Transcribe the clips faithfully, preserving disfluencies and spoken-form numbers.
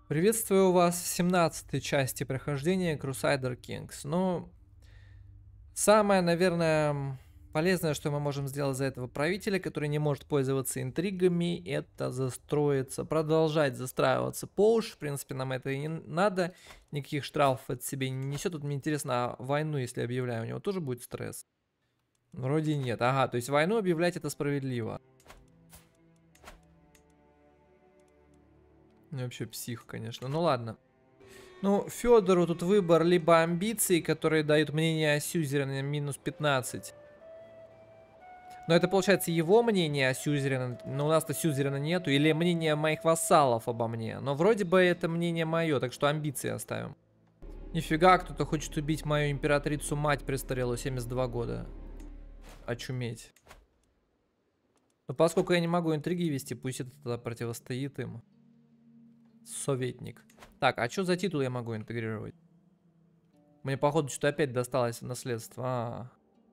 Приветствую вас в семнадцатой части прохождения Crusader Kings. Ну, самое, наверное, полезное, что мы можем сделать за этого правителя, который не может пользоваться интригами, это застроиться, продолжать застраиваться по уши. В принципе, нам это и не надо. Никаких штрафов от себе не несет. Тут мне интересно, а войну, если объявляю, у него тоже будет стресс? Вроде нет. Ага, то есть войну объявлять это справедливо. Ну, вообще псих, конечно. Ну ладно. Ну, Федору тут выбор либо амбиции, которые дают мнение о Сюзерене минус пятнадцать. Но это получается его мнение о Сюзерене, но у нас-то Сюзерена нету. Или мнение моих вассалов обо мне. Но вроде бы это мнение мое, так что амбиции оставим. Нифига, кто-то хочет убить мою императрицу-мать престарелую, семьдесят два года. Очуметь. Но поскольку я не могу интриги вести, пусть это тогда противостоит им. Советник. Так, а что за титул я могу интегрировать? Мне, походу, что-то опять досталось в наследство. А -а -а.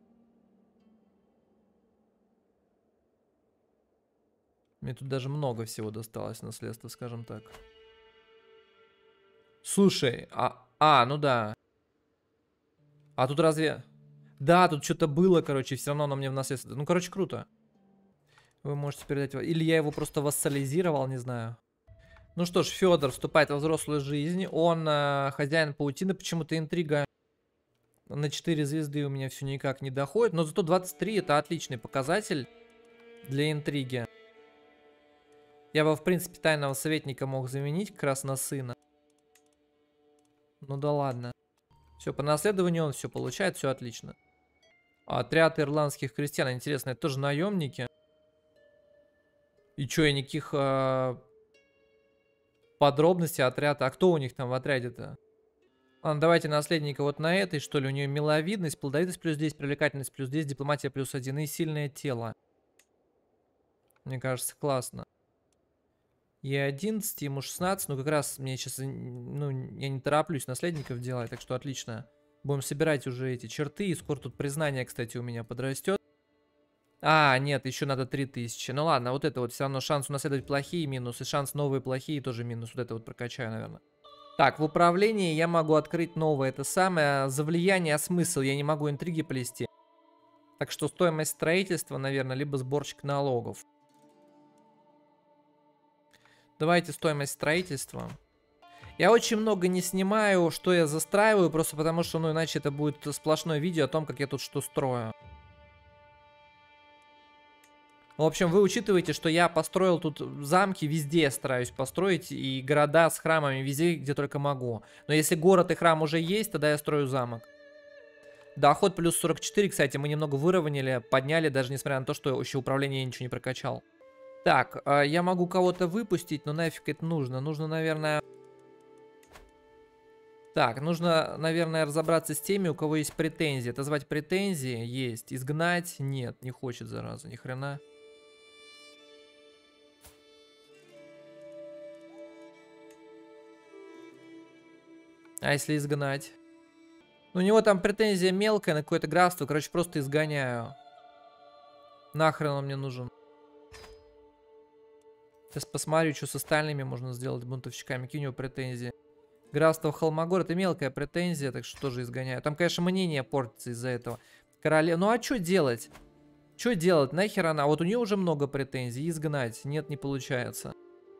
Мне тут даже много всего досталось в наследство, скажем так. Слушай, а... А, ну да. А тут разве... Да, тут что-то было, короче, все равно оно мне в наследство. Ну, короче, круто. Вы можете передать... Или я его просто вассализировал, не знаю. Ну что ж, Федор вступает во взрослую жизнь. Он э, хозяин паутины. Почему-то интрига на четыре звезды у меня все никак не доходит. Но зато двадцать три это отличный показатель для интриги. Я бы, в принципе, тайного советника мог заменить как раз на сына. Ну да ладно. Все, по наследованию он все получает, все отлично. Отряд ирландских крестьян. Интересно, это тоже наемники? И что, я никаких... Э подробности отряда. А кто у них там в отряде-то? Ладно, давайте наследника вот на этой, что ли. У нее миловидность, плодовитость плюс десять, привлекательность плюс десять, дипломатия плюс один и сильное тело. Мне кажется, классно. Ей одиннадцать, ему шестнадцать. Ну, как раз мне сейчас... Ну, я не тороплюсь наследников делать, так что отлично. Будем собирать уже эти черты. И скоро тут признание, кстати, у меня подрастет. А, нет, еще надо три тысячи. Ну ладно, вот это вот все равно шанс унаследовать плохие минус. И шанс новые плохие тоже минус. Вот это вот прокачаю, наверное. Так, в управлении я могу открыть новое. Это самое за влияние, а смысл. Я не могу интриги плести. Так что стоимость строительства, наверное, либо сборщик налогов. Давайте стоимость строительства. Я очень много не снимаю, что я застраиваю. Просто потому что, ну, иначе это будет сплошное видео о том, как я тут что строю. В общем, вы учитываете, что я построил тут замки, везде я стараюсь построить, и города с храмами везде, где только могу. Но если город и храм уже есть, тогда я строю замок. Доход плюс сорок четыре, кстати, мы немного выровняли, подняли, даже несмотря на то, что еще управление я ничего не прокачал. Так, я могу кого-то выпустить, но нафиг это нужно? Нужно, наверное... Так, нужно, наверное, разобраться с теми, у кого есть претензии. Отозвать претензии? Есть. Изгнать? Нет, не хочет, зараза, ни хрена. А если изгнать? Ну, у него там претензия мелкая на какое-то графство. Короче, просто изгоняю. Нахрен он мне нужен. Сейчас посмотрю, что с остальными можно сделать бунтовщиками. Какие у него претензии. Графство Холмогор — это мелкая претензия, так что тоже изгоняю. Там, конечно, мнение портится из-за этого. Королева. Ну, а что делать? Что делать? Нахер она? Вот у нее уже много претензий. Изгнать. Нет, не получается.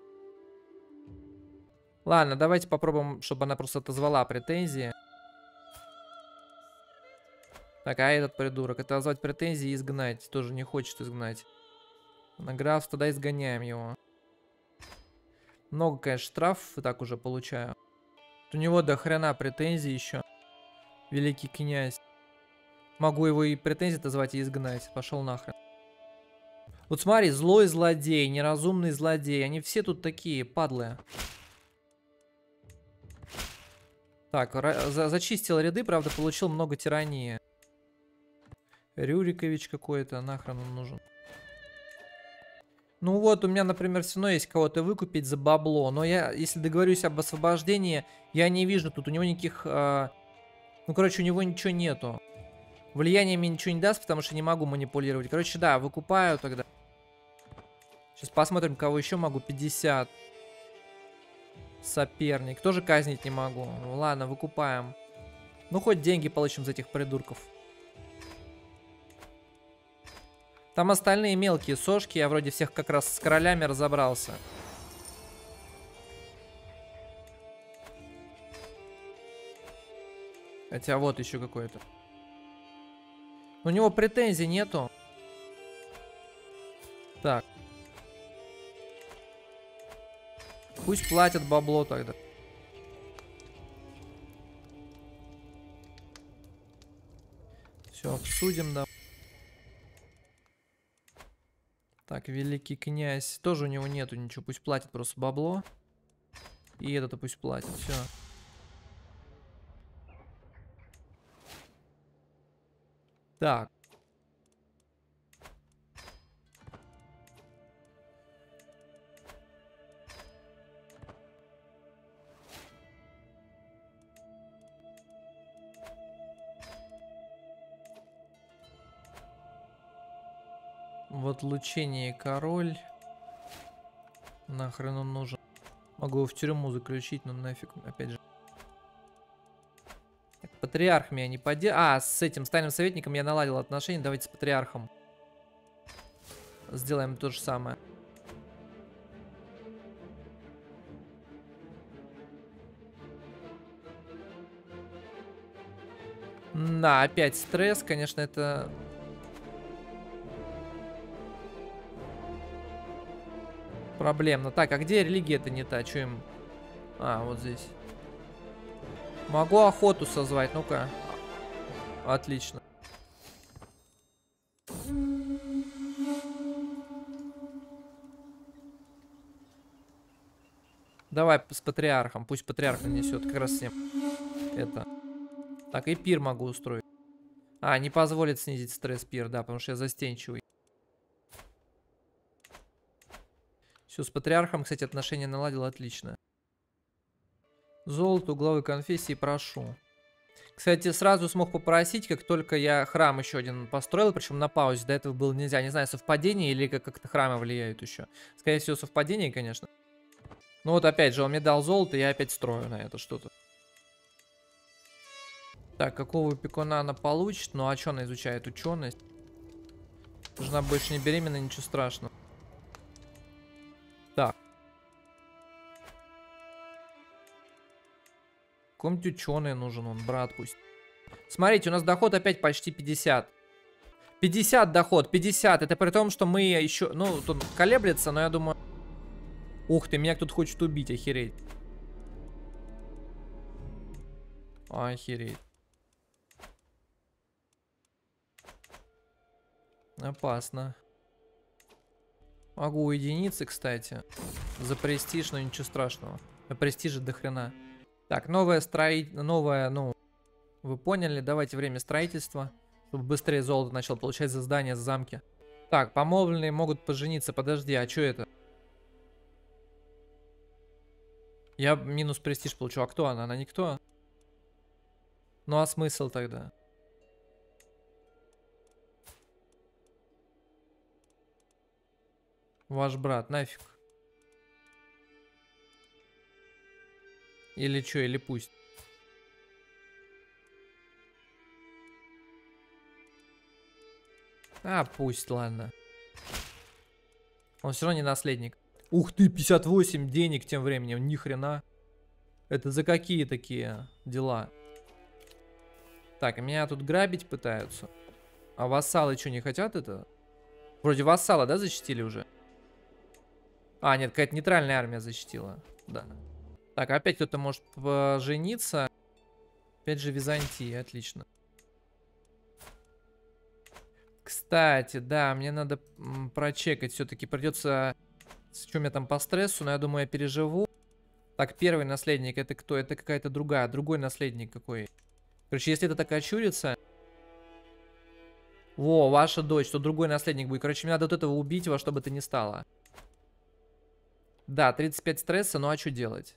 Ладно, давайте попробуем, чтобы она просто отозвала претензии. Так, а этот придурок. Это назвать претензии и изгнать. Тоже не хочет изгнать. На графство, тогда изгоняем его. Много, конечно, штрафов и так уже получаю. У него до хрена претензий еще. Великий князь. Могу его и претензии назвать и изгнать. Пошел нахрен. Вот смотри, злой злодей, неразумный злодей. Они все тут такие падлые. Так, за зачистил ряды, правда, получил много тирании. Рюрикович какой-то, нахрен он нужен. Ну вот, у меня, например, все равно есть кого-то выкупить за бабло. Но я, если договорюсь об освобождении, я не вижу тут у него никаких... Э... Ну, короче, у него ничего нету. Влияние мне ничего не даст, потому что не могу манипулировать. Короче, да, выкупаю тогда. Сейчас посмотрим, кого еще могу. пятьдесят. Соперник. Тоже казнить не могу. Ну, ладно, выкупаем. Ну, хоть деньги получим за этих придурков. Там остальные мелкие сошки. Я вроде всех как раз с королями разобрался. Хотя вот еще какой-то. У него претензий нету. Так. Пусть платят бабло тогда. Все, обсудим, да. Так, великий князь. Тоже у него нету ничего. Пусть платит просто бабло. И это-то пусть платит. Все. Так. Вот лучение король. Нахрен он нужен. Могу его в тюрьму заключить, но нафиг, опять же. Так, патриарх меня не поддерживает. А, с этим, с тайным советником я наладил отношения. Давайте с патриархом сделаем то же самое. Да, опять стресс, конечно, это... проблемно. Так, а где религия-то не та? Что им... А, вот здесь. Могу охоту созвать, ну-ка. Отлично. Давай с патриархом. Пусть патриарх нанесет как раз с ним. Это. Так, и пир могу устроить. А, не позволит снизить стресс пир, да, потому что я застенчивый. Все, с патриархом, кстати, отношения наладил, отлично. Золото у главы конфессии прошу. Кстати, сразу смог попросить, как только я храм еще один построил, причем на паузе, до этого было нельзя. Не знаю, совпадение или как-то храмы влияют еще. Скорее всего, совпадение, конечно. Ну вот опять же, он мне дал золото, я опять строю на это что-то. Так, какого пекуна она получит? Ну а что она изучает? Ученость. Жена больше не беременна, ничего страшного. Так. Какой-нибудь ученый нужен, он, брат пусть. Смотрите, у нас доход опять почти пятьдесят. пятьдесят доход, пятьдесят. Это при том, что мы еще... Ну, тут колеблется, но я думаю... Ух ты, меня кто-то хочет убить, охереть. Охереть. Опасно. Могу уединиться, кстати. За престиж, но ничего страшного. А престижа до хрена. Так, новое строительство, новое, ну, вы поняли, давайте время строительства, чтобы быстрее золото начал получать за здание, за замки. Так, помолвленные могут пожениться, подожди, а что это? Я минус престиж получу, а кто она? Она никто? Ну а смысл тогда? Ваш брат, нафиг. Или что, или пусть. А, пусть, ладно. Он все равно не наследник. Ух ты, пятьдесят восемь денег тем временем, ни хрена. Это за какие такие дела? Так, меня тут грабить пытаются. А вассалы что, не хотят это? Вроде вассала, да, защитили уже? А, нет, какая-то нейтральная армия защитила. Да. Так, опять кто-то может пожениться. Опять же Византия, отлично. Кстати, да, мне надо прочекать все-таки. Придется... Что у меня там по стрессу, но я думаю, я переживу. Так, первый наследник, это кто? Это какая-то другая, другой наследник какой. Короче, если это так очурится... Во, ваша дочь, то другой наследник будет. Короче, мне надо вот этого убить во что бы то ни стало. Да, тридцать пять стресса, ну а что делать?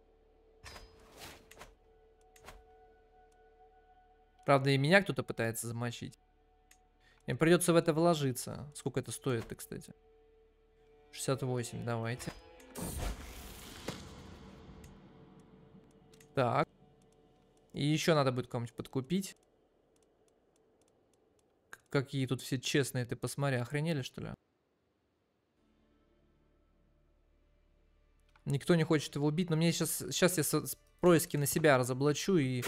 Правда, и меня кто-то пытается замочить. Мне придется в это вложиться. Сколько это стоит-то, кстати? шестьдесят восемь, давайте. Так. И еще надо будет кому-нибудь подкупить. Какие тут все честные, ты посмотри, охренели, что ли? Никто не хочет его убить, но мне сейчас, сейчас я с, с происки на себя разоблачу и...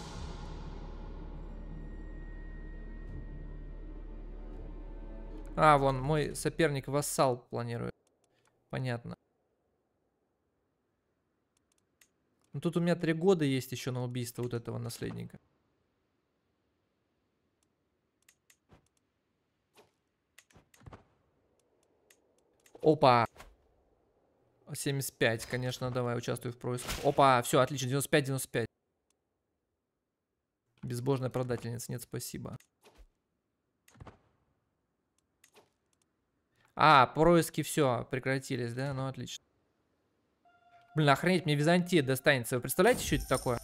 А, вон, мой соперник вассал планирует. Понятно. Ну, тут у меня три года есть еще на убийство вот этого наследника. Опа. семьдесят пять, конечно, давай, участвую в происке. Опа, все, отлично, девяносто пять, девяносто пять. Безбожная продательница, нет, спасибо. А, происки все, прекратились, да? Ну, отлично. Блин, охренеть, мне Византия достанется. Вы представляете, что это такое?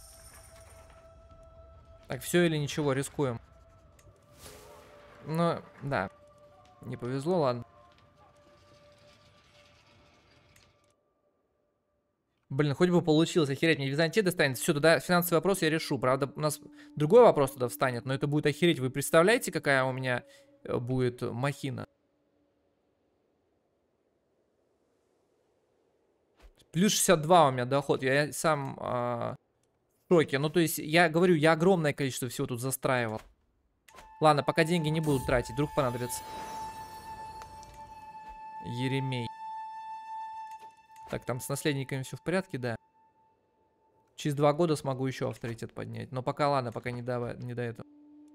Так, все или ничего, рискуем. Ну, да. Не повезло, ладно. Блин, хоть бы получилось, охереть, мне Византия достанется. Все, туда финансовый вопрос я решу. Правда, у нас другой вопрос туда встанет, но это будет охереть. Вы представляете, какая у меня будет махина? Плюс шестьдесят два у меня доход. Я сам э, в шоке. Ну, то есть, я говорю, я огромное количество всего тут застраивал. Ладно, пока деньги не буду тратить, вдруг понадобится. Еремей. Так, там с наследниками все в порядке, да. Через два года смогу еще авторитет поднять. Но пока ладно, пока не до, не до этого.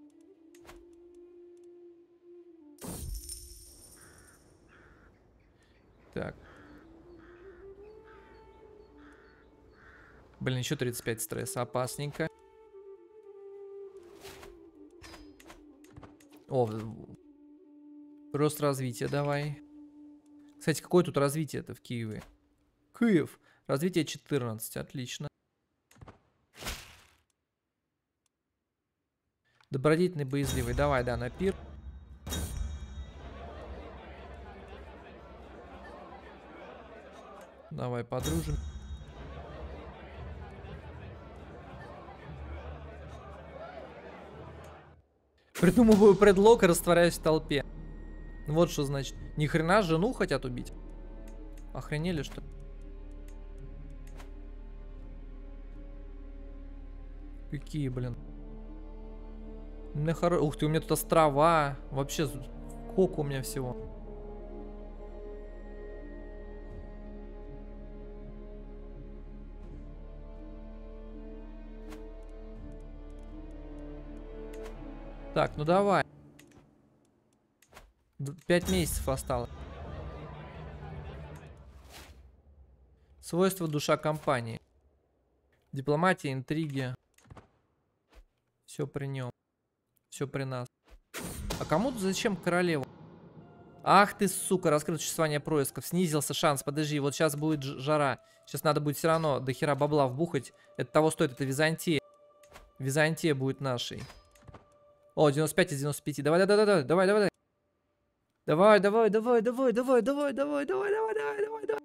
Так. Блин, еще тридцать пять стресса. Опасненько. О, рост развития давай. Кстати, какое тут развитие-то в Киеве? Киев. Развитие четырнадцать. Отлично. Добродетельный, боязливый. Давай, да, на пир. Давай, подружим. Придумываю предлог и растворяюсь в толпе. Вот что значит. Ни хрена жену хотят убить. Охренели, что ли? Какие, блин. Хоро... Ух ты, у меня тут острова. Вообще, сколько у меня всего. Так, ну давай. Пять месяцев осталось. Свойства душа компании. Дипломатия, интриги. Все при нем. Все при нас. А кому тут зачем королеву? Ах ты, сука, раскрыто существование происков. Снизился шанс, подожди, вот сейчас будет жара. Сейчас надо будет все равно до хера бабла вбухать. Это того стоит, это Византия. Византия будет нашей. О, девяносто пять из девяноста пяти. Давай, давай, давай, давай, давай. Давай, давай, давай, давай, давай, давай, давай, давай, давай, давай, давай, давай.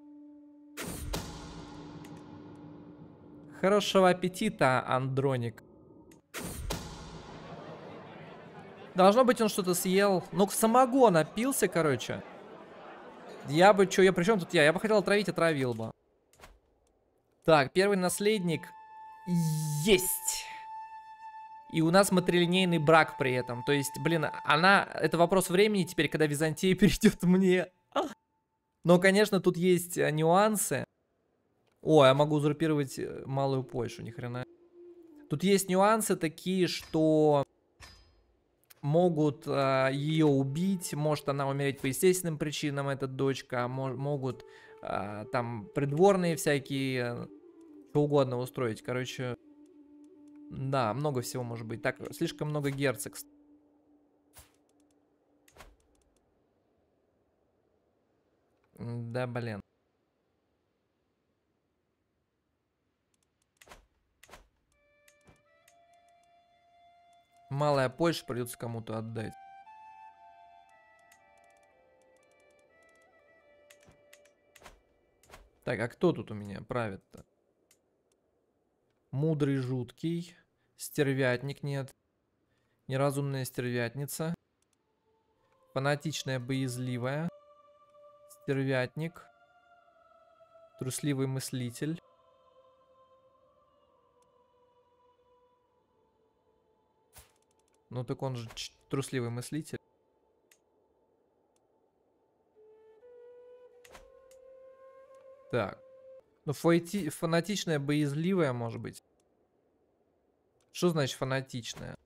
Хорошего аппетита, Андроник. Должно быть, он что-то съел. Ну, самогон напился, короче. Я бы, что, я, при чем тут я? Я бы хотел отравить, отравил бы. Так, первый наследник. Есть. И у нас матрилинейный брак при этом. То есть, блин, она... Это вопрос времени теперь, когда Византия перейдет мне. Но, конечно, тут есть нюансы. О, я могу узурпировать Малую Польшу, ни хрена. Тут есть нюансы такие, что... Могут э, ее убить, может она умереть по естественным причинам, эта дочка, мож, могут э, там придворные всякие, что угодно устроить. Короче, да, много всего может быть. Так, слишком много герцогств. Да, блин. Малая Польша придется кому-то отдать. Так, а кто тут у меня правит-то? Мудрый, жуткий. Стервятник нет. Неразумная стервятница. Фанатичная, боязливая. Стервятник. Трусливый мыслитель. Ну так он же трусливый мыслитель. Так. Ну фойти... фанатичная, боязливая, может быть. Что значит фанатичная?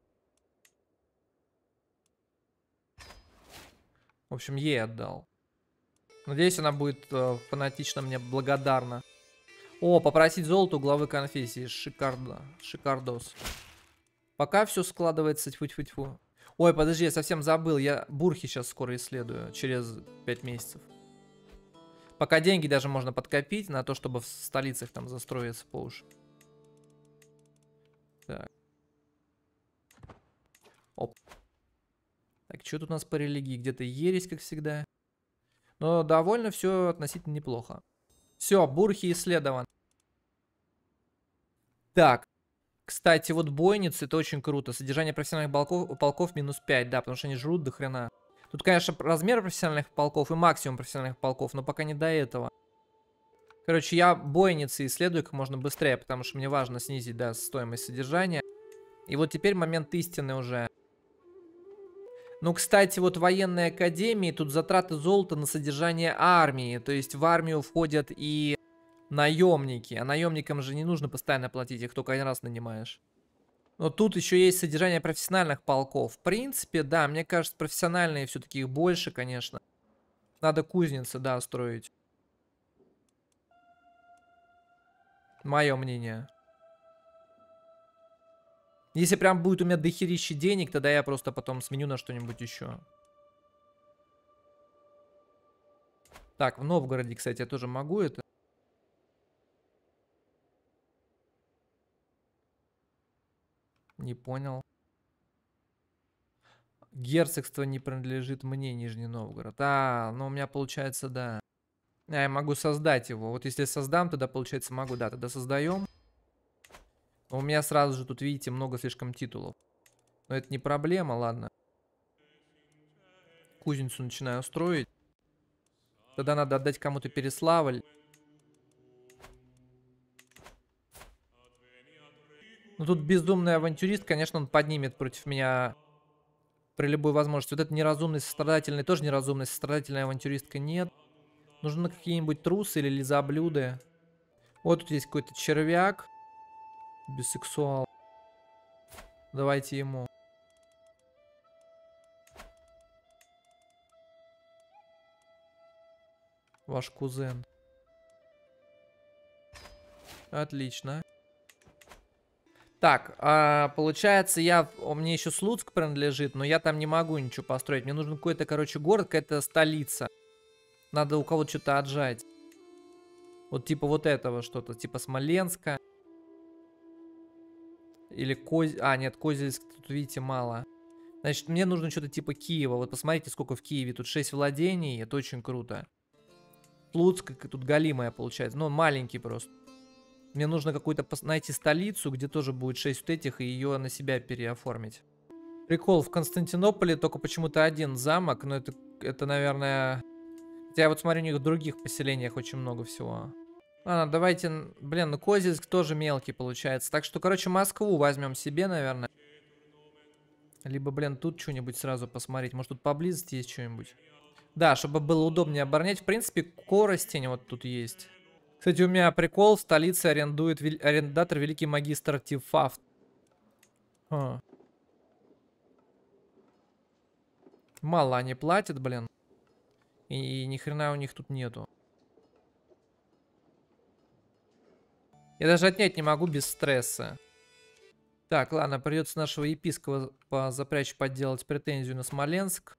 В общем, ей отдал. Надеюсь, она будет э, фанатично мне благодарна. О, попросить золото у главы конфессии. Шикардо. Шикардос. Пока все складывается, тьфу-тьфу-тьфу. Ой, подожди, я совсем забыл. Я Бурхи сейчас скоро исследую. Через пять месяцев. Пока деньги даже можно подкопить на то, чтобы в столицах там застроиться по уши. Так. Оп. Так, что тут у нас по религии? Где-то ересь, как всегда. Но довольно все относительно неплохо. Все, Бурхи исследован. Так. Кстати, вот бойницы, это очень круто. Содержание профессиональных полков, полков минус пять, да, потому что они жрут до хрена. Тут, конечно, размер профессиональных полков и максимум профессиональных полков, но пока не до этого. Короче, я бойницы исследую как можно быстрее, потому что мне важно снизить, да, стоимость содержания. И вот теперь момент истины уже. Ну, кстати, вот военной академии тут затраты золота на содержание армии. То есть в армию входят и наемники. А наемникам же не нужно постоянно платить, их только один раз нанимаешь. Но тут еще есть содержание профессиональных полков. В принципе, да, мне кажется, профессиональные все-таки их больше, конечно. Надо кузницы, да, строить. Мое мнение. Если прям будет у меня дохерища денег, тогда я просто потом сменю на что-нибудь еще. Так, в Новгороде, кстати, я тоже могу это. Не понял. Герцогство не принадлежит мне, Нижний Новгород. А, ну у меня получается, да. А, я могу создать его. Вот если создам, тогда получается могу. Да, тогда создаем. У меня сразу же тут, видите, много слишком титулов. Но это не проблема, ладно. Кузницу начинаю строить. Тогда надо отдать кому-то Переславль. Ну тут безумный авантюрист, конечно, он поднимет против меня при любой возможности. Вот это неразумный сострадательный, тоже неразумный сострадательная авантюристка нет. Нужны какие-нибудь трусы или лизоблюды. Вот тут есть какой-то червяк. Бисексуал. Давайте ему. Ваш кузен. Отлично. Так, а, получается, я, мне еще Слуцк принадлежит, но я там не могу ничего построить. Мне нужен какой-то, короче, город, какая-то столица. Надо у кого-то что-то отжать. Вот типа вот этого что-то, типа Смоленска. Или Коз... А, нет, Козельск тут, видите, мало. Значит, мне нужно что-то типа Киева. Вот посмотрите, сколько в Киеве. Тут шесть владений, это очень круто. Слуцк тут галимая получается. Ну, он маленький просто. Мне нужно какую-то найти столицу, где тоже будет шесть вот этих, и ее на себя переоформить. Прикол, в Константинополе только почему-то один замок, но это, это, наверное... Хотя я вот смотрю, у них в других поселениях очень много всего. Ладно, давайте... Блин, ну Козельск тоже мелкий получается. Так что, короче, Москву возьмем себе, наверное. Либо, блин, тут что-нибудь сразу посмотреть. Может, тут поблизости есть что-нибудь? Да, чтобы было удобнее оборонять. В принципе, Коростень вот тут есть. Кстати, у меня прикол, в столице арендует вел... арендатор великий магистр Тифафт. А. Мало они платят, блин. И ни хрена у них тут нету. Я даже отнять не могу без стресса. Так, ладно, придется нашего епископа запрячь, подделать претензию на Смоленск.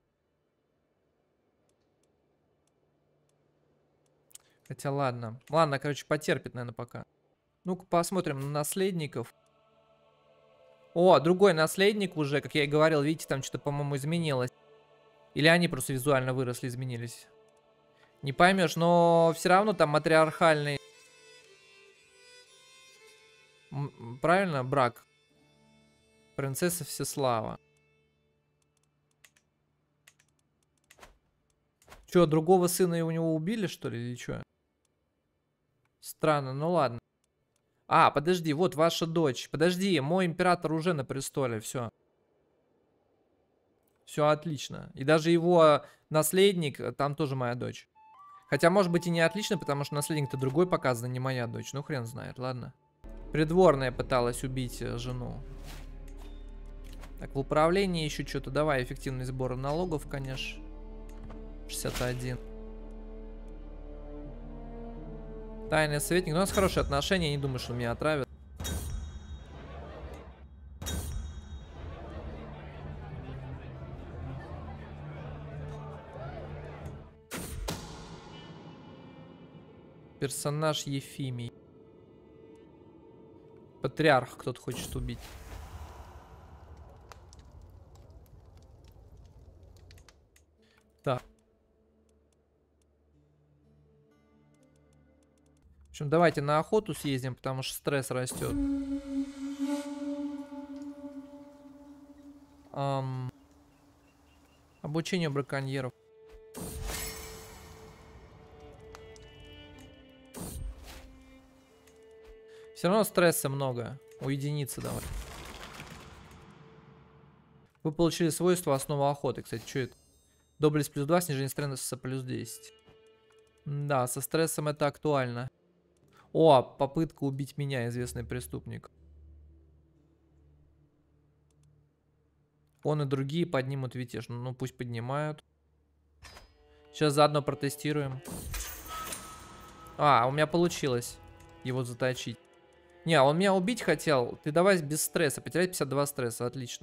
Хотя ладно. Ладно, короче, потерпит, наверное, пока. Ну-ка посмотрим на наследников. О, другой наследник уже, как я и говорил, видите, там что-то, по-моему, изменилось. Или они просто визуально выросли, изменились. Не поймешь, но все равно там матриархальный. М, правильно? Брак. Принцесса Всеслава. Че, другого сына у него убили, что ли, или что? Странно, ну ладно. А, подожди, вот ваша дочь. Подожди, мой император уже на престоле, все. Все отлично. И даже его наследник, там тоже моя дочь. Хотя, может быть, и не отлично, потому что наследник-то другой показан, не моя дочь. Ну, хрен знает, ладно. Придворная пыталась убить э, жену. Так, в управлении еще что-то. Давай, эффективный сбор налогов, конечно. шестьдесят один. Тайный советник. Ну, у нас хорошие отношения, я не думаю, что меня отравят. Персонаж Ефимий. Патриарх кто-то хочет убить. Так. В общем, давайте на охоту съездим, потому что стресс растет. Ам... Обучение браконьеров. Все равно стресса много. Уединиться давай. Вы получили свойство основа охоты. Кстати, что это? Доблесть плюс два, снижение стресса плюс десять. Да, со стрессом это актуально. О, попытка убить меня, известный преступник. Он и другие поднимут мятеж. Ну, пусть поднимают. Сейчас заодно протестируем. А, у меня получилось его заточить. Не, он меня убить хотел. Ты давай без стресса. Потерять пятьдесят два стресса. Отлично.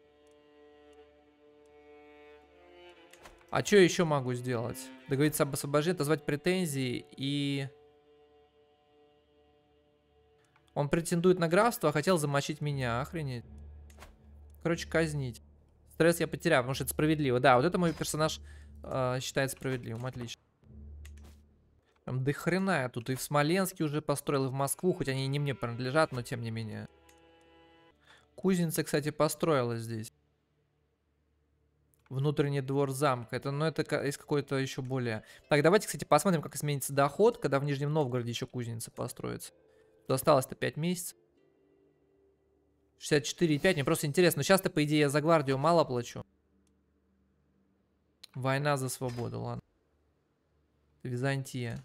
А что я еще могу сделать? Договориться об освобождении, отозвать претензии и... Он претендует на графство, а хотел замочить меня. Охренеть. Короче, казнить. Стресс я потерял, потому что это справедливо. Да, вот это мой персонаж э, считает справедливым. Отлично. Там до хрена я тут и в Смоленске уже построил, и в Москву. Хоть они и не мне принадлежат, но тем не менее. Кузница, кстати, построилась здесь. Внутренний двор замка. Это, ну, это из какой-то еще более... Так, давайте, кстати, посмотрим, как изменится доход, когда в Нижнем Новгороде еще кузница построится. Тут осталось-то пять месяцев. шестьдесят четыре и пять. Мне просто интересно. Но сейчас-то, по идее, я за гвардию мало плачу. Война за свободу, ладно. Византия.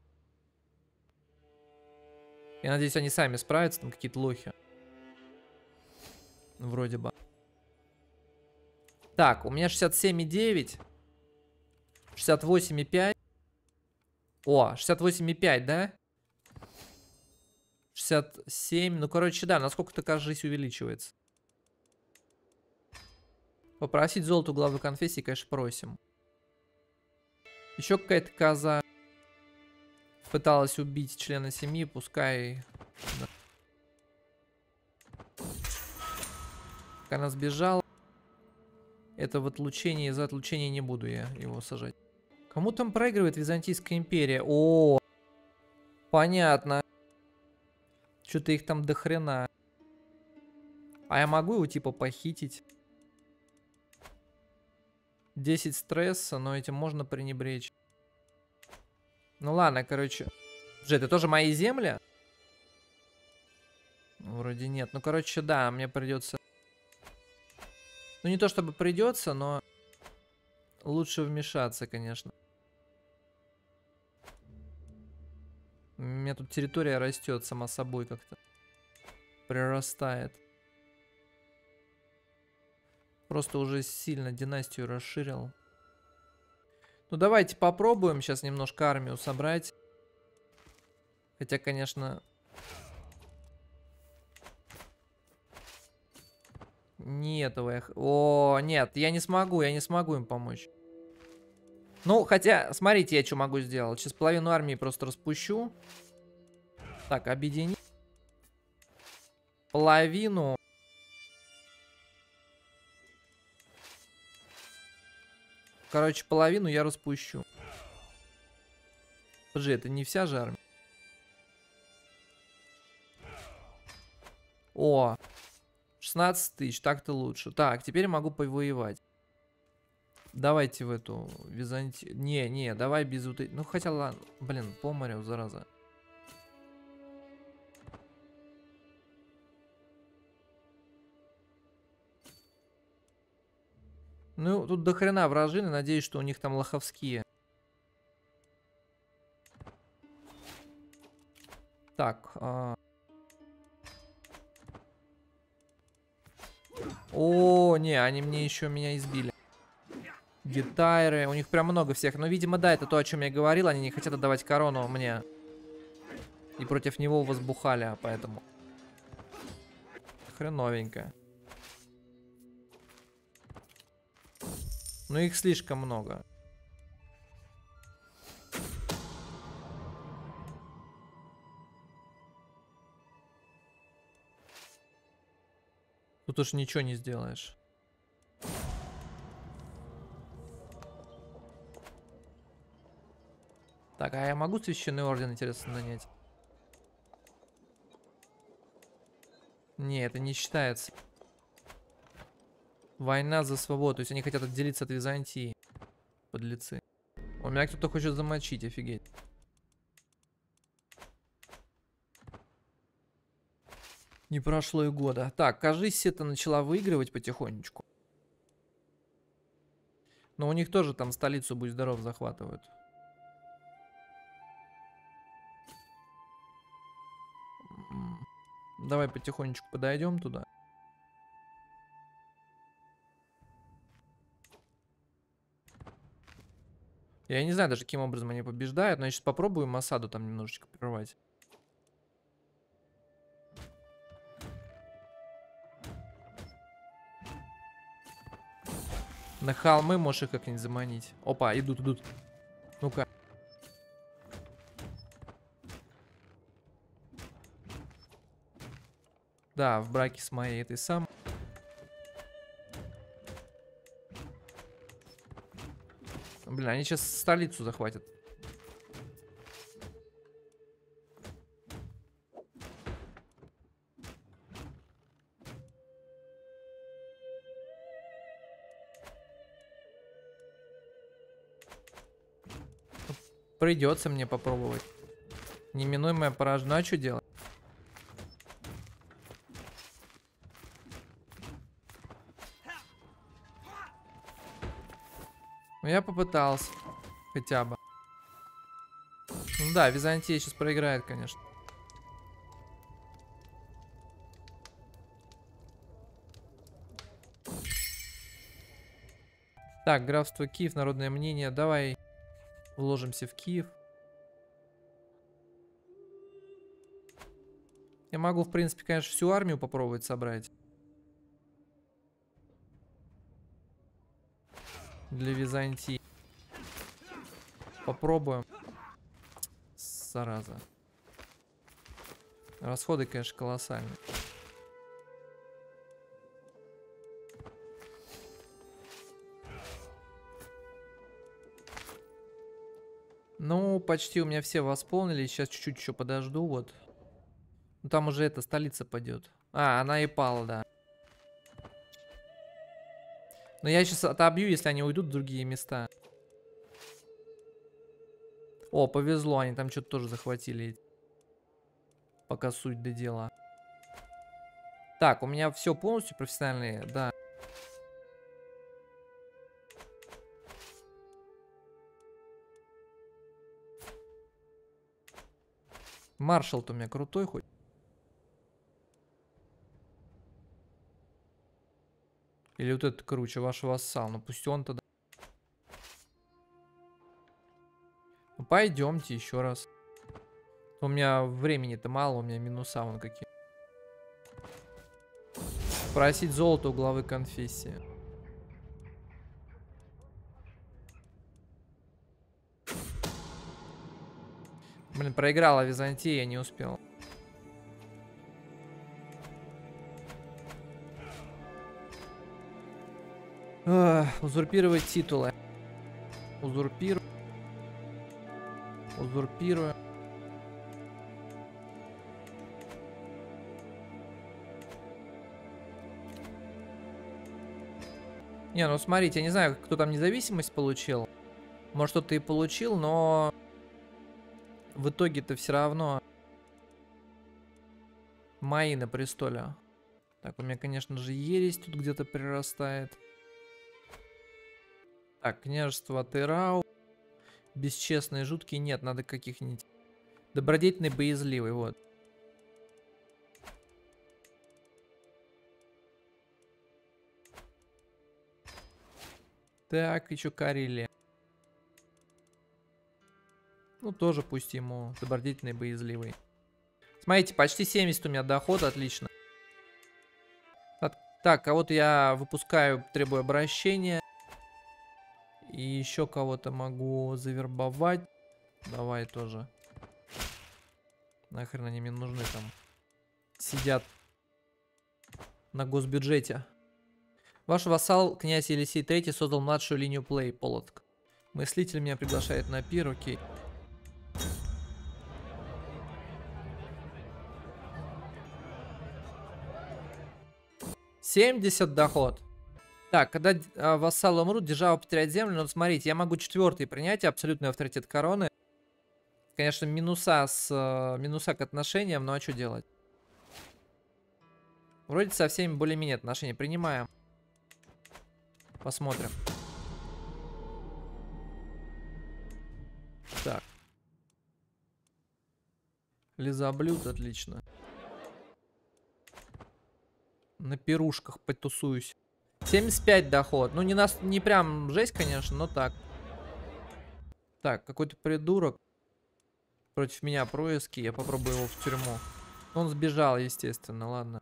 Я надеюсь, они сами справятся. Там какие-то лохи. Вроде бы. Так, у меня шестьдесят семь и девять. шестьдесят восемь и пять. О, шестьдесят восемь и пять, да? шестьдесят семь. Ну, короче, да, насколько такая жизнь увеличивается. Попросить золото у главы конфессии, конечно, просим. Еще какая-то коза пыталась убить члена семьи, пускай... Да. Она сбежала. Это в отлучении, за отлучение не буду я его сажать. Кому там проигрывает Византийская империя? О, понятно. Что-то их там до хрена. А я могу его типа похитить? десять стресса, но этим можно пренебречь. Ну ладно, короче. Же, это тоже мои земли? Вроде нет. Ну, короче, да, мне придется... Ну, не то чтобы придется, но лучше вмешаться, конечно. У меня тут территория растет сама собой как-то. Прирастает. Просто уже сильно династию расширил. Ну, давайте попробуем сейчас немножко армию собрать. Хотя, конечно... Не этого я... О, нет, я не смогу, я не смогу им помочь. Ну, хотя, смотрите, я что могу сделать. Сейчас половину армии просто распущу. Так, объедини. Половину. Короче, половину я распущу. Подожди, это не вся же армия. О, шестнадцать тысяч, так-то лучше. Так, теперь могу повоевать. Давайте в эту Византию. Не, не, давай без вот этих. Ну, хотя ладно. Блин, по морю, зараза. Ну, тут до хрена вражины. Надеюсь, что у них там лоховские. Так. А... О, не, они мне еще меня избили. Гитайры. У них прям много всех. Но, видимо, да, это то, о чем я говорил. Они не хотят отдавать корону мне. И против него возбухали, поэтому. Хреновенько. Но их слишком много. Тут уж ничего не сделаешь. Так, а я могу священный орден, интересно, нанять? Не, это не считается. Война за свободу. То есть они хотят отделиться от Византии. Подлецы. У меня кто-то хочет замочить, офигеть. Не прошло и года. Так, кажись, это начала выигрывать потихонечку. Но у них тоже там столицу, будь здоров, захватывают. Давай потихонечку подойдем туда. Я не знаю даже, каким образом они побеждают, но я сейчас попробую осаду там немножечко прервать. На холмы можешь их как-нибудь заманить. Опа, идут, идут. Ну-ка. Да, в браке с моей этой сам. Блин, они сейчас столицу захватят. Придется мне попробовать. Неминуемое поражение. Ну а что делать? Ну я попытался. Хотя бы. Ну да, Византия сейчас проиграет, конечно. Так, графство Киев, народное мнение. Давай вложимся в Киев. Я могу, в принципе, конечно, всю армию попробовать собрать. Для Византии. Попробуем. Зараза. Расходы, конечно, колоссальные. Ну, почти у меня все восполнились. Сейчас чуть-чуть еще подожду, вот. Ну, там уже эта столица пойдет. А, она и пала, да. Но я сейчас отобью, если они уйдут в другие места. О, повезло, они там что-то тоже захватили. Пока суть до дела. Так, у меня все полностью профессиональные, да. Маршал-то у меня крутой хоть. Или вот этот круче, ваш вассал. Ну пусть он тогда. Ну, пойдемте еще раз. У меня времени-то мало, у меня минуса вон какие. Просить золото у главы конфессии. Блин, проиграла Византия, я не успел. Ах, узурпировать титулы. Узурпирую. Узурпирую. Не, ну смотрите, я не знаю, кто там независимость получил. Может, кто-то и получил, но в итоге-то все равно мои на престоле. Так, у меня, конечно же, ересь тут где-то прирастает. Так, княжество Тырау. Бесчестные, жуткие. Нет, надо каких-нибудь. Добродетельный, боязливый, вот. Так, еще Карелия. Ну, тоже пусть ему добродетельный, боязливый. Смотрите, почти семьдесят у меня доход, отлично. Так, так, кого-то я выпускаю, требую обращения. И еще кого-то могу завербовать. Давай тоже. Нахрен они мне нужны там. Сидят на госбюджете. Ваш вассал, князь Елисей третий, создал младшую линию плей, Полоцк. Мыслитель меня приглашает на пир, окей. семьдесят доход. Так, когда э, вассалы умрут, держава потеряет землю. Но смотрите, я могу четвертый принять, абсолютный авторитет короны. Конечно, минуса с э, минуса к отношениям, но а что делать? Вроде со всеми более-менее отношения принимаем. Посмотрим. Так. Лизоблюд, отлично. На пирушках потусуюсь. семьдесят пять доход. Ну, не, нас, не прям жесть, конечно, но так. Так, какой-то придурок против меня происки. Я попробую его в тюрьму. Он сбежал, естественно, ладно.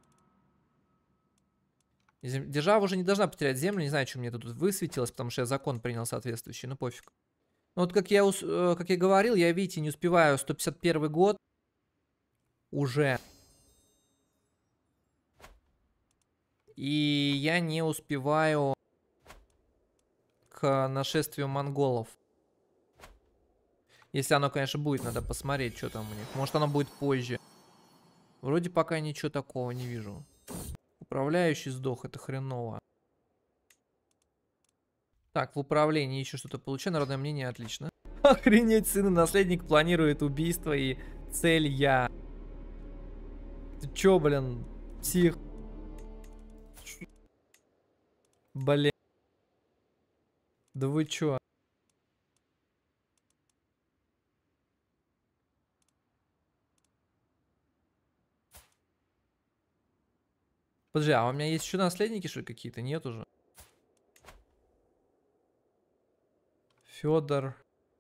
Держава уже не должна потерять землю. Не знаю, что мне тут высветилось, потому что я закон принял соответствующий. Ну, пофиг. Ну, вот как я, как я говорил, я, видите, не успеваю. сто пятьдесят первый год. Уже. И я не успеваю к нашествию монголов. Если оно, конечно, будет, надо посмотреть, что там у них. Может, оно будет позже. Вроде пока ничего такого не вижу. Управляющий сдох, это хреново. Так, в управлении еще что-то получаю. Народное мнение, отлично. Охренеть, сын и наследник планирует убийство и цель я. Ты чё, блин, псих? Блин. Да вы чё? Подожди, а у меня есть еще наследники, что ли, какие-то? Нет уже. Федор.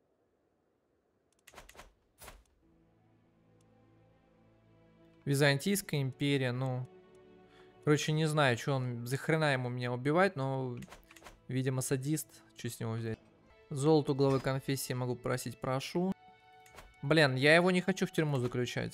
Византийская империя, ну. Короче, не знаю, что он, за хрена ему меня убивать, но, видимо, садист. Что с него взять? Золото главы конфессии могу просить, прошу. Блин, я его не хочу в тюрьму заключать.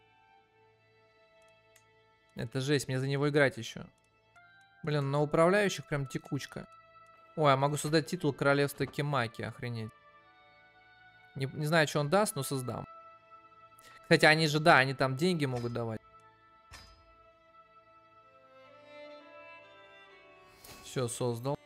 Это жесть, мне за него играть еще. Блин, на управляющих прям текучка. Ой, я могу создать титул королевства Кемаки, охренеть. Не, не знаю, что он даст, но создам. Кстати, они же, да, они там деньги могут давать. Все, создал.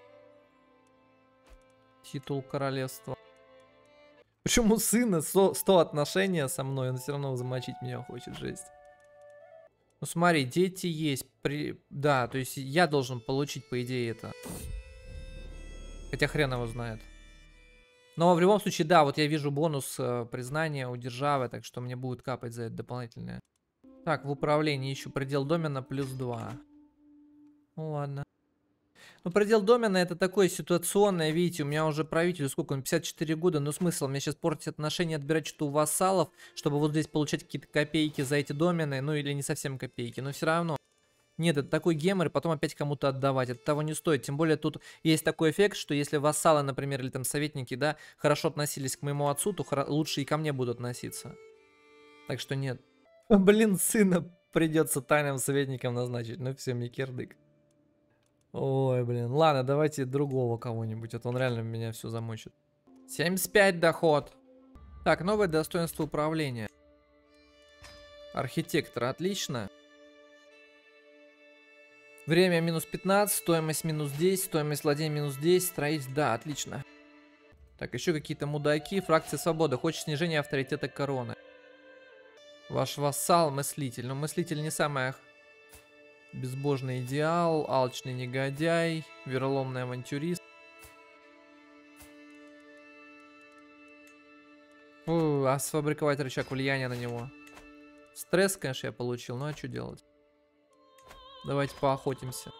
Титул королевства. Почему сына сто отношения со мной, он все равно замочить меня хочет, жесть. Ну смотри, дети есть. При... Да, то есть я должен получить, по идее, это. Хотя хрен его знает. Но в любом случае, да, вот я вижу бонус э, признания у державы, так что мне будет капать за это дополнительное. Так, в управлении ищу предел домена плюс два. Ну ладно. Ну, предел домена это такое ситуационное, видите, у меня уже правителю, сколько он, пятьдесят четыре года, ну смысл, мне сейчас портить отношения, отбирать что-то у вассалов, чтобы вот здесь получать какие-то копейки за эти домены, ну или не совсем копейки, но все равно. Нет, это такой гемор, и потом опять кому-то отдавать, это того не стоит, тем более тут есть такой эффект, что если вассалы, например, или там советники, да, хорошо относились к моему отцу, то лучше и ко мне будут относиться. Так что нет. Блин, сына придется тайным советником назначить, ну все, мне кирдык. Ой, блин. Ладно, давайте другого кого-нибудь. Это он реально меня все замочит. семьдесят пять доход. Так, новое достоинство управления. Архитектор, отлично. Время минус пятнадцать, стоимость минус десять, стоимость владения минус десять, строить, да, отлично. Так, еще какие-то мудаки. Фракция свободы. Хочет снижения авторитета короны. Ваш вассал, мыслитель. Но мыслитель не самый безбожный идеал. Алчный негодяй. Вероломный авантюрист. Фу, а сфабриковать рычаг влияния на него. Стресс, конечно, я получил. Ну а что делать? Давайте поохотимся.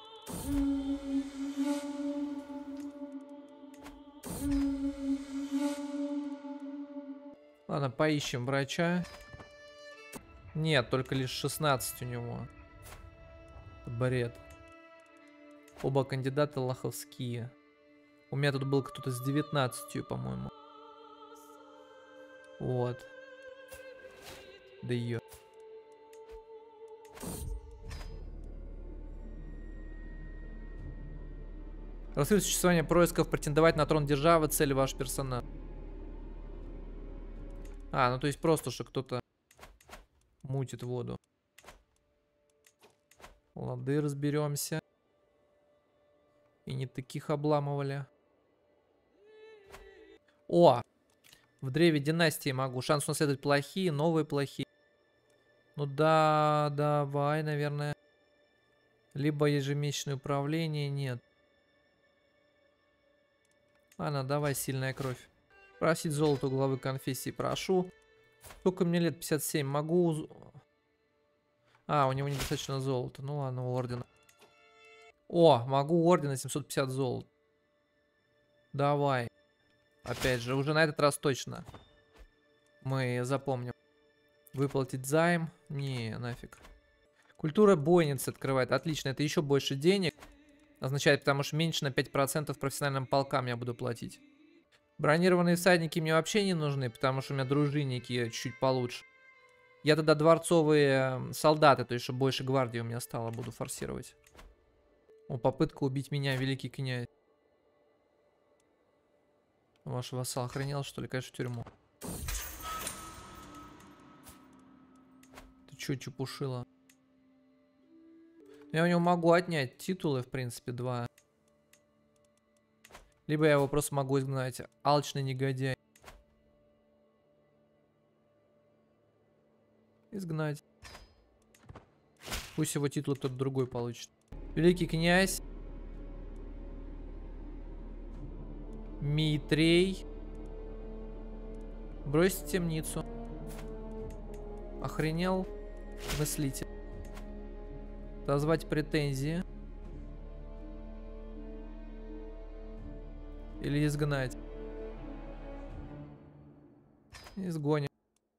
Ладно, поищем врача. Нет, только лишь шестнадцать у него. Бред. Оба кандидата лоховские. У меня тут был кто-то с девятнадцатью, по-моему. Вот. Да ее. Раскрыть существование происков, претендовать на трон державы, цель ваш персонаж. А, ну то есть просто, что кто-то мутит воду. Лады, разберемся. И не таких обламывали. О! В древе династии могу. Шанс унаследовать плохие, новые плохие. Ну да, давай, наверное. Либо ежемесячное управление, нет. Ладно, давай, сильная кровь. Просить золото у главы конфессии, прошу. Сколько мне лет? пятьдесят семь. Могу... А, у него недостаточно золота. Ну ладно, у ордена. О, могу у ордена семьсот пятьдесят золота. Давай. Опять же, уже на этот раз точно. Мы запомним. Выплатить займ? Не, нафиг. Культура бойницы открывает. Отлично, это еще больше денег. Означает, потому что меньше на пять процентов профессиональным полкам я буду платить. Бронированные всадники мне вообще не нужны, потому что у меня дружинники чуть-чуть получше. Я тогда дворцовые солдаты, то есть чтобы больше гвардии у меня стало, буду форсировать. О, попытка убить меня, великий князь. Ваш вассал охренел, что ли? Конечно, в тюрьму. Ты чё, чепушила? Я у него могу отнять титулы, в принципе, два. Либо я его просто могу изгнать. Алчный негодяй. Изгнать. Пусть его титул кто-то другой получит. Великий князь. Митрей. Бросить темницу. Охренел. Мыслитель. Дозвать претензии. Или изгнать. Изгоним.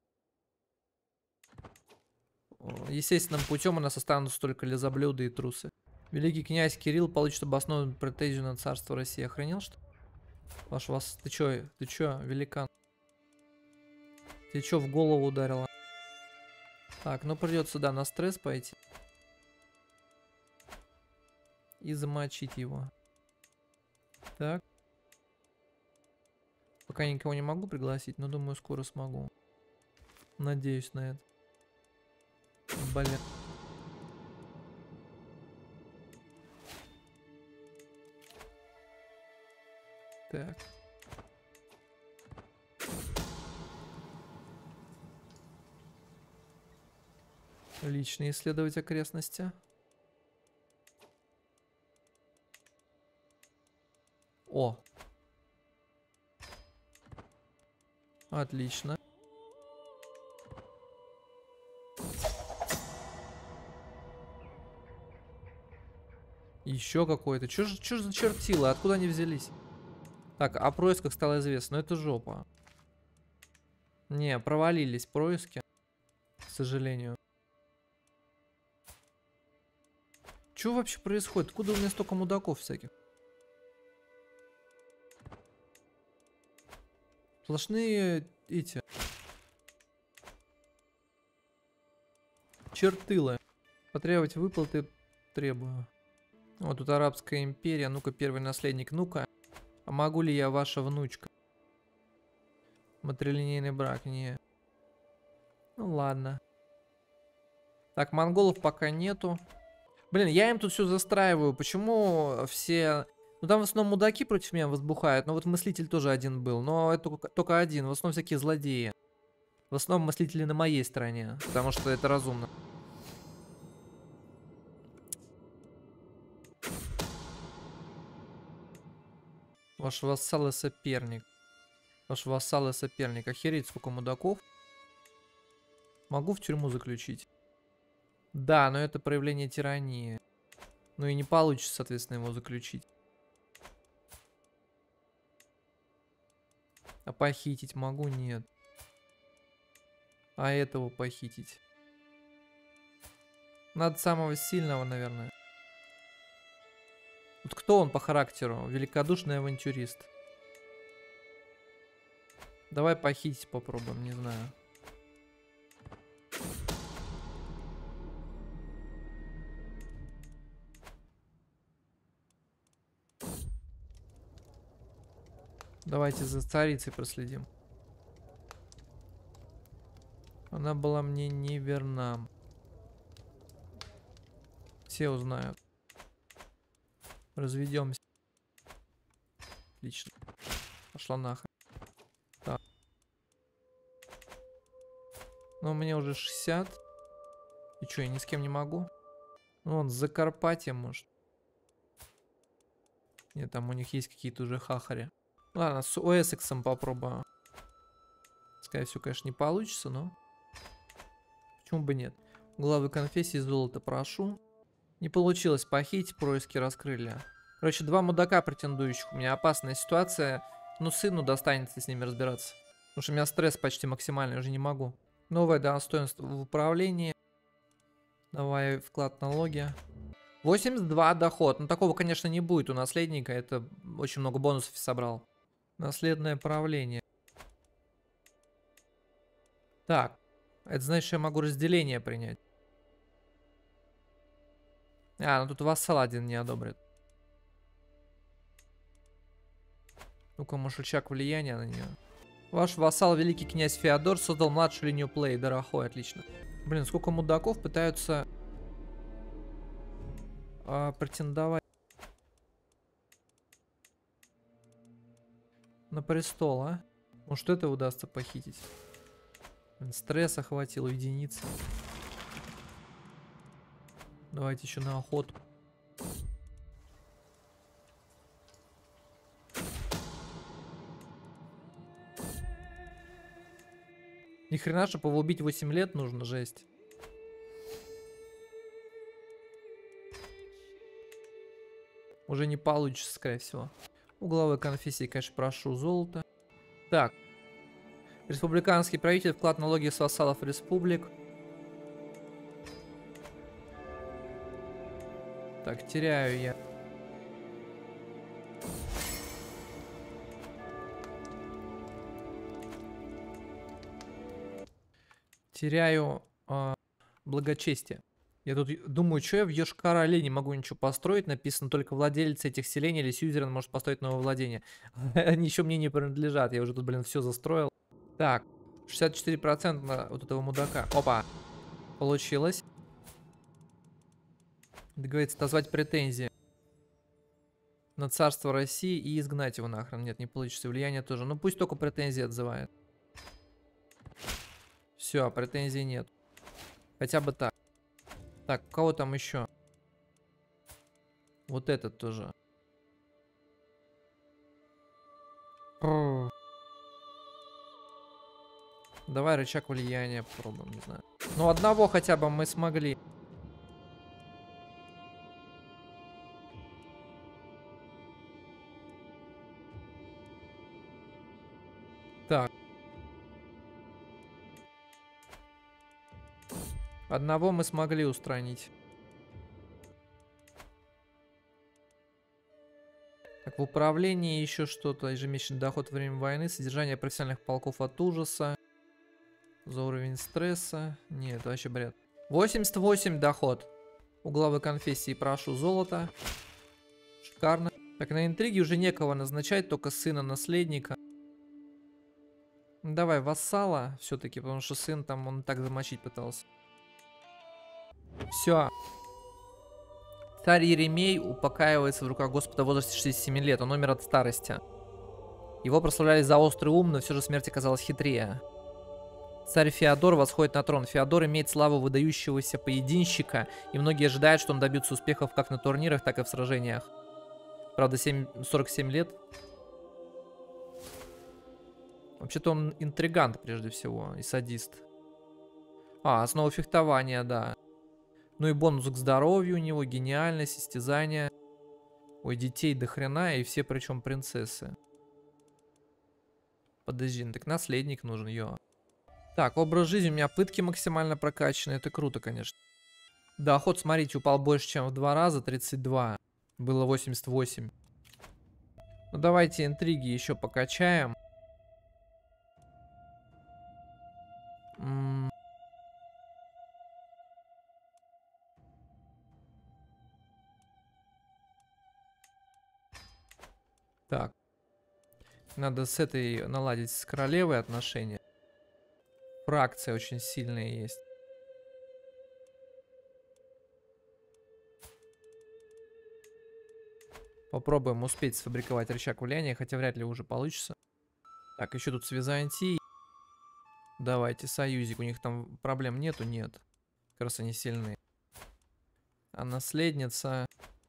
Естественным путем у нас останутся только лизоблюды и трусы. Великий князь Кирилл получит обоснованную претензию на царство России. Охренел, что? Ваш вас... Ты чё? Ты чё, великан? Ты чё, в голову ударила? Так, ну придется, да, на стресс пойти. И замочить его. Так. Пока никого не могу пригласить, но думаю, скоро смогу. Надеюсь на это. Блин. Так. Лично исследовать окрестности. О. Отлично. Еще какой-то. Чё ж, чё ж за чертила? Откуда они взялись? Так, о происках стало известно. Но это жопа. Не, провалились происки. К сожалению. Что вообще происходит? Откуда у меня столько мудаков всяких? Сплошные эти... чертылы. Потребовать выплаты требую. Вот тут Арабская империя. Ну-ка, первый наследник. Ну-ка. А могу ли я ваша внучка? Матрилинейный брак. Не. Ну ладно. Так, монголов пока нету. Блин, я им тут все застраиваю. Почему все... Ну там в основном мудаки против меня возбухают. Но вот мыслитель тоже один был. Но это только, только один. В основном всякие злодеи. В основном мыслители на моей стороне. Потому что это разумно. Ваш вассал и соперник. Ваш вассал и соперник. Охереть, сколько мудаков. Могу в тюрьму заключить. Да, но это проявление тирании. Ну и не получится, соответственно, его заключить. А похитить могу? Нет. А этого похитить? Надо самого сильного, наверное. Вот кто он по характеру? Великодушный авантюрист. Давай похитить попробуем, не знаю. Давайте за царицей проследим. Она была мне не верна. Все узнают. Разведемся. Отлично. Пошла нахрен. Так. Ну, мне уже шестьдесят. И что, я ни с кем не могу? Ну, он с Закарпатья, может. Нет, там у них есть какие-то уже хахари. Ладно, с Уэссексом попробую. Скорее всего, конечно, не получится, но... Почему бы нет? Главы конфессии золото прошу. Не получилось похитить, происки раскрыли. Короче, два мудака претендующих. У меня опасная ситуация. Ну, сыну достанется с ними разбираться. Потому что у меня стресс почти максимальный, уже не могу. Новое достоинство в управлении. Давай вклад налоги. восемьдесят два доход. Ну, такого, конечно, не будет у наследника. Это очень много бонусов собрал. Наследное правление. Так. Это значит, что я могу разделение принять. А, ну тут вассал один не одобрит. Ну-ка, мушечак влияния на нее. Ваш вассал, великий князь Феодор, создал младшую линию плей. Дорохой, отлично. Блин, сколько мудаков пытаются а, претендовать на престол, а? Может, это удастся похитить? Блин, стресс охватил, единицы. Давайте еще на охоту. Ни хрена, чтобы его убить восемь лет нужно, жесть. Уже не получится, скорее всего. У главы конфессии, конечно, прошу золото. Так. Республиканский правитель, вклад налоги с вассалов республик. Так, теряю я. Теряю э, благочестие. Я тут думаю, что я в Йошкар-Оле не могу ничего построить. Написано, только владелец этих селений или сюзерен может построить новое владение. Они еще мне не принадлежат. Я уже тут, блин, все застроил. Так, шестьдесят четыре процента вот этого мудака. Опа, получилось. Договориться, отозвать претензии на царство России и изгнать его нахрен. Нет, не получится. Влияние тоже. Ну пусть только претензии отзывает. Все, претензий нет. Хотя бы так. Так, у кого там еще? Вот этот тоже. Давай рычаг влияния попробуем, не знаю. Ну, одного хотя бы мы смогли. Так. Одного мы смогли устранить. Так, в управлении еще что-то. Ежемесячный доход во время войны. Содержание профессиональных полков от ужаса. За уровень стресса. Нет, это вообще бред. восемьдесят восемь доход. У главы конфессии прошу золото. Шикарно. Так, на интриге уже некого назначать, только сына наследника. Давай вассала все-таки, потому что сын там, он так замочить пытался. Все. Царь Еремей упокаивается в руках Господа в возрасте шестидесяти семи лет. Он умер от старости. Его прославляли за острый ум, но все же смерть оказалась хитрее. Царь Феодор восходит на трон. Феодор имеет славу выдающегося поединщика, и многие ожидают, что он добьется успехов как на турнирах, так и в сражениях. Правда, сорок семь лет. Вообще-то он интригант, прежде всего, и садист. А, основа фехтования, да. Ну и бонус к здоровью у него, гениальность, состязание. Ой, детей до хрена, и все причем принцессы. Подожди, ну так наследник нужен, ё. Так, образ жизни, у меня пытки максимально прокачаны, это круто, конечно. Доход, смотрите, упал больше, чем в два раза, тридцать два. Было восемьдесят восемь. Ну давайте интриги еще покачаем. М Так. Надо с этой наладить с королевой отношения. Фракция очень сильная есть. Попробуем успеть сфабриковать рычаг влияния, хотя вряд ли уже получится. Так, еще тут с Византией. Давайте, союзик. У них там проблем нету? Нет. Как раз они сильны. А наследница...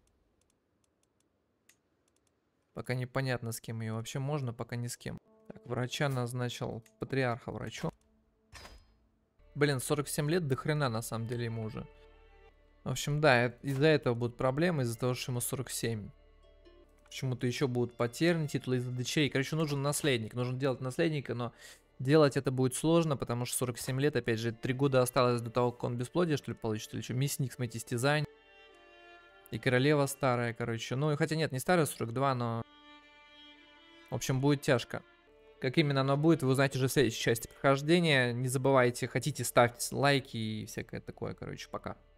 Пока непонятно, с кем ее вообще можно, пока ни с кем. Так, врача назначил патриарха врачом. Блин, сорок семь лет до хрена на самом деле ему уже. В общем, да, из-за этого будут проблемы, из-за того, что ему сорок семь. Почему-то еще будут потерянные титулы из-за дочерей. Короче, нужен наследник. Нужно делать наследника, но делать это будет сложно, потому что сорок семь лет, опять же, три года осталось до того, как он бесплодие, что ли, получит, или что? Мясник, смотрите, истязание. И королева старая, короче. Ну, хотя нет, не старая, сорок два, но... В общем, будет тяжко. Как именно оно будет, вы узнаете уже в следующей части прохождения. Не забывайте, хотите, ставьте лайки и всякое такое, короче, пока.